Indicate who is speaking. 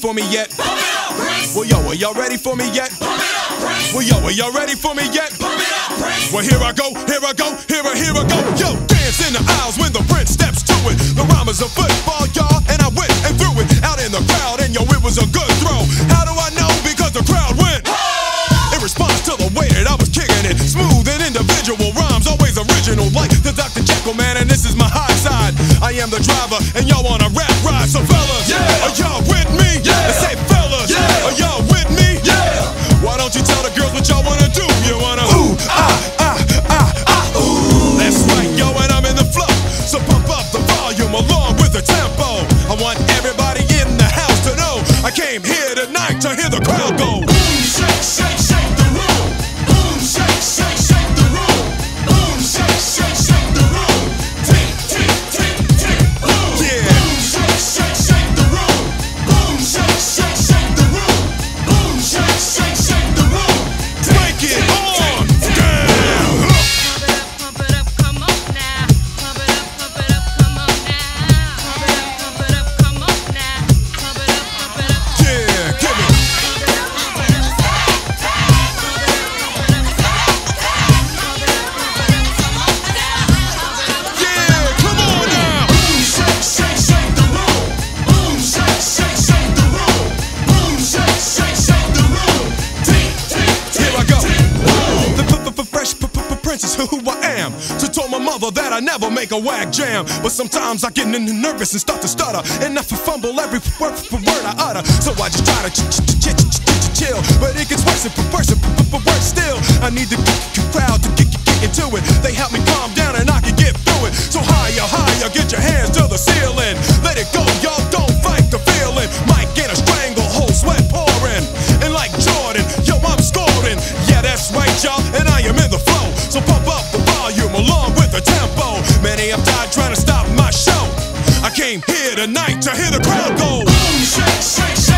Speaker 1: for me yet? Well, yo, are y'all ready for me yet? Well, yo, are y'all ready for me yet? Well, here I go, here I go, here I go. Yo, dance in the aisles when the prince steps to it. The rhyme is a football, y'all, and I went and threw it out in the crowd, and yo, it was a good throw. How do I know? Because the crowd went. In response to the way that I was kicking it, smooth and individual rhymes, always original, like the Dr. Jekyll man, and this is my high side. I am the driver, and y'all on a rap ride, so fellas, are y'all with me? And say fellas, are y'all with me? Why don't you tell the girls what y'all wanna do? You wanna ooh, ooh. That's right, yo, and I'm in the flow, so pump up the volume along with the tempo. I want everybody in the house to know I came here tonight to hear the crowd go. Boom, shake, shake, shake the room. Boom, shake, shake, shake the room. Boom, shake, shake, shake the room. Tick, tick, tick, tick, boom. Yeah. Boom, shake, shake, shake the room. Boom, shake, shake, shake the room. Boom, shake, shake, shake the room. Break it on down.
Speaker 2: Pump it up, come on now. Pump it up, come on now. Pump it up, come on now. Pump it up.
Speaker 1: Yeah, give it. Yeah, come on now. Boom, shake, shake, shake the room. Boom, shake, shake, shake the room. Boom, shake, shake, shake the room. Tick, tick, tick. Here I go. The fresh prince is who I am. So told my mother that I never make a whack jam. But sometimes I get nervous and start to stutter, and I fumble every word I utter. So I just try to chill, but it gets worse and worse still. I need the crowd to get into it. They help me calm down and I can get through it. So higher, higher, get your hands to the ceiling. Let it go, y'all, don't fight the feeling. Might get a stranglehold, sweat pouring. And like Jordan, yo, I'm scoring. Yeah, that's right, y'all, and I am in the flow. So pump up the volume along with the tempo. Many have died trying to stop my show. I came here tonight to hear the crowd go. Boom, shake, shake, shake.